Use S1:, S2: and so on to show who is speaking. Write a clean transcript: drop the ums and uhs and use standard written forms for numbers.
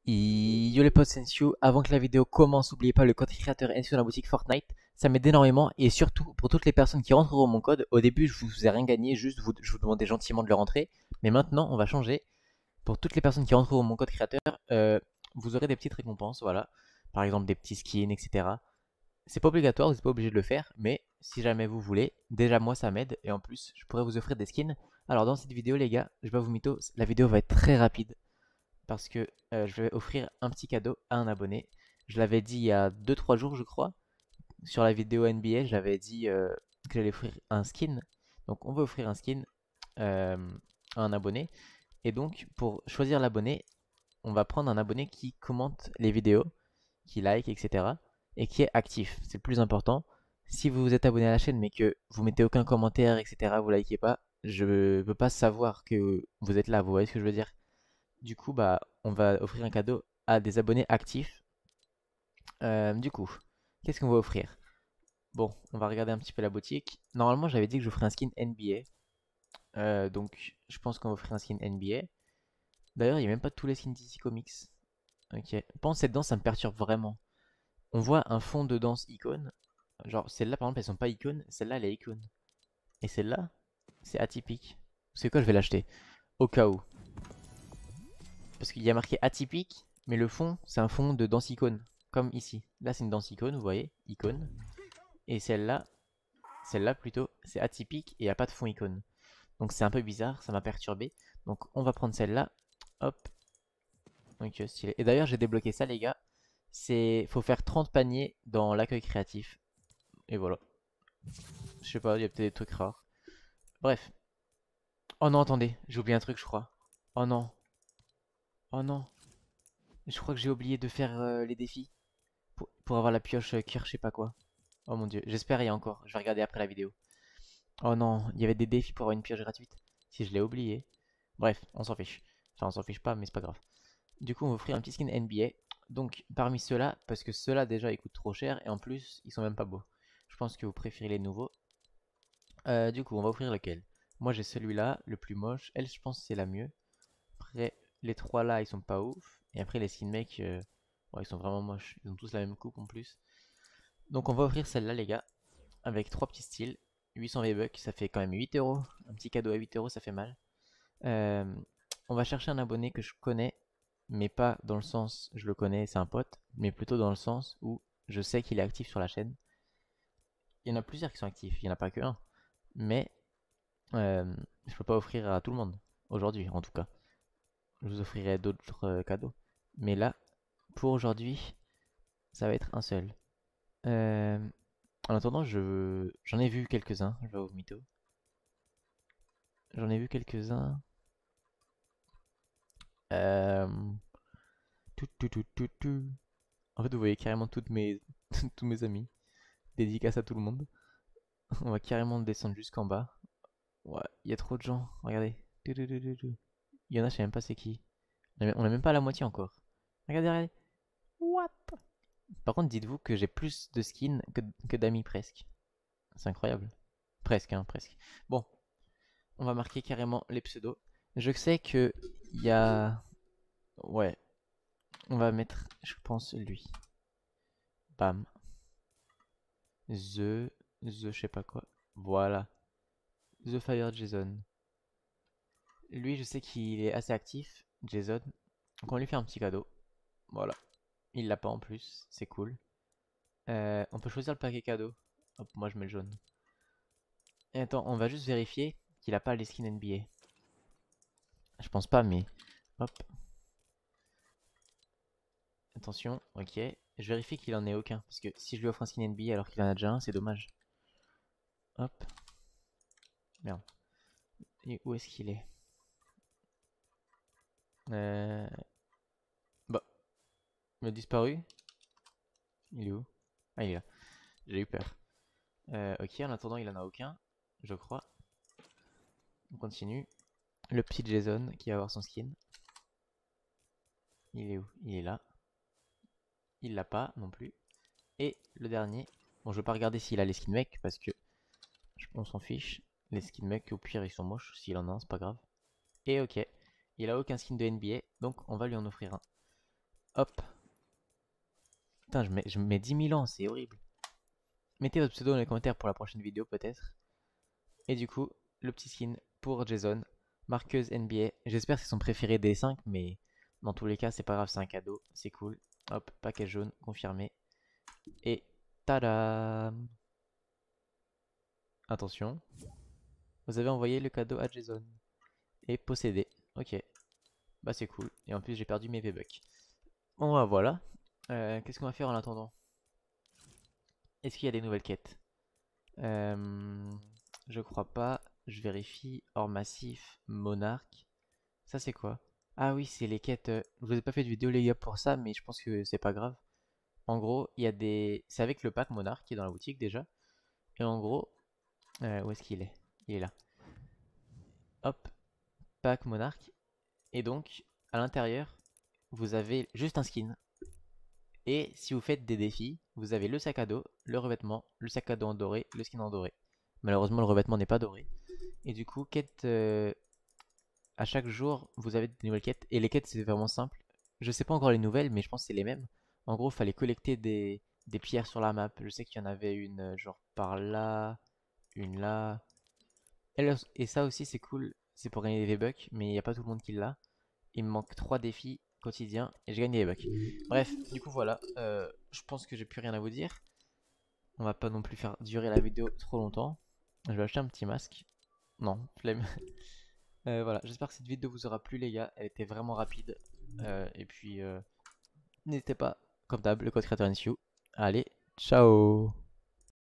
S1: Yo les potes, Sensio, avant que la vidéo commence, n'oubliez pas le code créateur est sur la boutique Fortnite, ça m'aide énormément et surtout pour toutes les personnes qui rentreront mon code, au début je vous ai rien gagné, je vous demandais gentiment de le rentrer, mais maintenant on va changer, pour toutes les personnes qui rentreront mon code créateur, vous aurez des petites récompenses, voilà, par exemple des petits skins, etc. C'est pas obligatoire, vous n'êtes pas obligé de le faire, mais si jamais vous voulez, déjà moi ça m'aide et en plus je pourrais vous offrir des skins. Alors dans cette vidéo les gars, je vais vous mytho, la vidéo va être très rapide parce que je vais offrir un petit cadeau à un abonné. Je l'avais dit il y a 2-3 jours, je crois. Sur la vidéo NBA, j'avais dit que j'allais offrir un skin. Donc, on va offrir un skin euh, à un abonné. Et donc, pour choisir l'abonné, on va prendre un abonné qui commente les vidéos, qui like, etc. Et qui est actif. C'est le plus important. Si vous êtes abonné à la chaîne mais que vous mettez aucun commentaire, etc., vous likez pas, je ne peux pas savoir que vous êtes là. Vous voyez ce que je veux dire? Du coup, bah, on va offrir un cadeau à des abonnés actifs. Du coup, qu'est-ce qu'on va offrir? Bon, on va regarder un petit peu la boutique. Normalement, j'avais dit que je ferais un skin NBA. Donc, je pense qu'on va offrir un skin NBA. D'ailleurs, il n'y a même pas tous les skins d'ici Comics. Ok. Pense cette danse, ça me perturbe vraiment. On voit un fond de danse icône. Genre, celles-là, par exemple, elles sont pas icônes. Celle-là, elle est icône. Et celle-là, c'est atypique. C'est quoi, je vais l'acheter. Au cas où. Parce qu'il y a marqué atypique, mais le fond, c'est un fond de danse icône. Comme ici. Là, c'est une danse icône, vous voyez, icône. Et celle-là plutôt, c'est atypique et il n'y a pas de fond icône. Donc c'est un peu bizarre, ça m'a perturbé. Donc on va prendre celle-là. Hop. Donc stylé. Et d'ailleurs, j'ai débloqué ça, les gars. Faut faire 30 paniers dans l'accueil créatif. Et voilà. Je sais pas, il y a peut-être des trucs rares. Bref. Oh non, attendez, j'ai oublié un truc, je crois. Oh non. Oh non. Je crois que j'ai oublié de faire les défis. Pour avoir la pioche cœur, je sais pas quoi. Oh mon dieu, j'espère il y a encore. Je vais regarder après la vidéo. Oh non, il y avait des défis pour avoir une pioche gratuite. Si je l'ai oublié. Bref, on s'en fiche. Enfin, on s'en fiche pas, mais c'est pas grave. Du coup, on va offrir un petit skin NBA. Donc, parmi ceux-là, parce que ceux-là déjà ils coûtent trop cher et en plus ils sont même pas beaux. Je pense que vous préférez les nouveaux. Du coup, on va offrir lequel? Moi j'ai celui-là, le plus moche. Elle, je pense que c'est la mieux. Après, les trois là, ils sont pas ouf. Et après, les skin mecs, ouais, ils sont vraiment moches. Ils ont tous la même coupe en plus. Donc, on va offrir celle-là, les gars, avec trois petits styles. 800 V-Bucks, ça fait quand même 8 euros. Un petit cadeau à 8 euros, ça fait mal. Euh, on va chercher un abonné que je connais, mais pas dans le sens je le connais, c'est un pote, mais plutôt dans le sens où je sais qu'il est actif sur la chaîne. Il y en a plusieurs qui sont actifs, il n'y en a pas que un. Mais je peux pas offrir à tout le monde, aujourd'hui en tout cas. Je vous offrirai d'autres cadeaux. Mais là, pour aujourd'hui, ça va être un seul. Euh, en attendant, j'en ai vu quelques-uns, je vais au mytho. J'en ai vu quelques-uns. Euh, tout, tout, tout, tout, tout. En fait, vous voyez carrément tous mes amis. Dédicace à tout le monde. On va carrément descendre jusqu'en bas. Ouais, il y a trop de gens. Regardez. Il y en a, je sais même pas c'est qui. On a même pas la moitié encore. Regardez, regardez. What? Par contre, dites-vous que j'ai plus de skins que d'amis presque. C'est incroyable. Presque, hein, presque. Bon, on va marquer carrément les pseudos. Je sais que il y a... Ouais, on va mettre, je pense, lui. Bam. Je sais pas quoi. Voilà. The Fire Jason. Lui, je sais qu'il est assez actif, Jason. Donc on lui fait un petit cadeau. Voilà. Il l'a pas en plus, c'est cool. On peut choisir le paquet cadeau. Hop, moi je mets le jaune. Et attends, on va juste vérifier qu'il a pas les skins NBA. Je pense pas, mais... Hop, attention, ok. Je vérifie qu'il en ait aucun. Parce que si je lui offre un skin NBA alors qu'il en a déjà un, c'est dommage. Hop. Merde. Et où est-ce qu'il est, Bah, il a disparu. Il est où? Ah, il est là. J'ai eu peur. Ok, en attendant, il en a aucun, je crois. On continue. Le petit Jason qui va avoir son skin. Il est où? Il est là. Il l'a pas non plus. Et le dernier. Bon, je vais pas regarder s'il a les skins mecs parce que on s'en fiche. Les skins mecs, au pire, ils sont moches. S'il en a un, c'est pas grave. Et ok. Il a aucun skin de NBA, donc on va lui en offrir un. Hop. Putain, je me mets 10 000 ans, c'est horrible. Mettez votre pseudo dans les commentaires pour la prochaine vidéo peut-être. Et du coup, le petit skin pour Jason, marqueuse NBA. J'espère que c'est son préféré des 5, mais dans tous les cas, c'est pas grave, c'est un cadeau, c'est cool. Hop, paquet jaune, confirmé. Et tadam! Attention, vous avez envoyé le cadeau à Jason. Et possédé. Ok, bah c'est cool. Et en plus, j'ai perdu mes V-Bucks. Bon, bah voilà. Qu'est-ce qu'on va faire en attendant? Est-ce qu'il y a des nouvelles quêtes? Je crois pas. Je vérifie. Hors massif, monarque. Ça c'est quoi? Ah oui, c'est les quêtes. Je vous ai pas fait de vidéo les gars pour ça, mais je pense que c'est pas grave. En gros, il y a des. C'est avec le pack monarque qui est dans la boutique déjà. Et en gros, où est-ce qu'il est? Il est là. Hop, pack monarque. Et donc, à l'intérieur, vous avez juste un skin. Et si vous faites des défis, vous avez le sac à dos, le revêtement, le sac à dos en doré, le skin en doré. Malheureusement, le revêtement n'est pas doré. Et du coup, quête, à chaque jour, vous avez de nouvelles quêtes. Et les quêtes, c'est vraiment simple. Je sais pas encore les nouvelles, mais je pense que c'est les mêmes. En gros, il fallait collecter des pierres sur la map. Je sais qu'il y en avait une genre par là, une là. Et ça aussi, c'est cool. C'est pour gagner des V-Bucks, mais il n'y a pas tout le monde qui l'a. Il me manque 3 défis quotidiens et j'ai gagné des bucks. Bref, du coup voilà, je pense que j'ai plus rien à vous dire. On va pas non plus faire durer la vidéo trop longtemps. Je vais acheter un petit masque. Non, flemme. Voilà, j'espère que cette vidéo vous aura plu les gars. Elle était vraiment rapide. Et puis n'hésitez pas, comme d'hab, le code créateur NSU. Allez, ciao.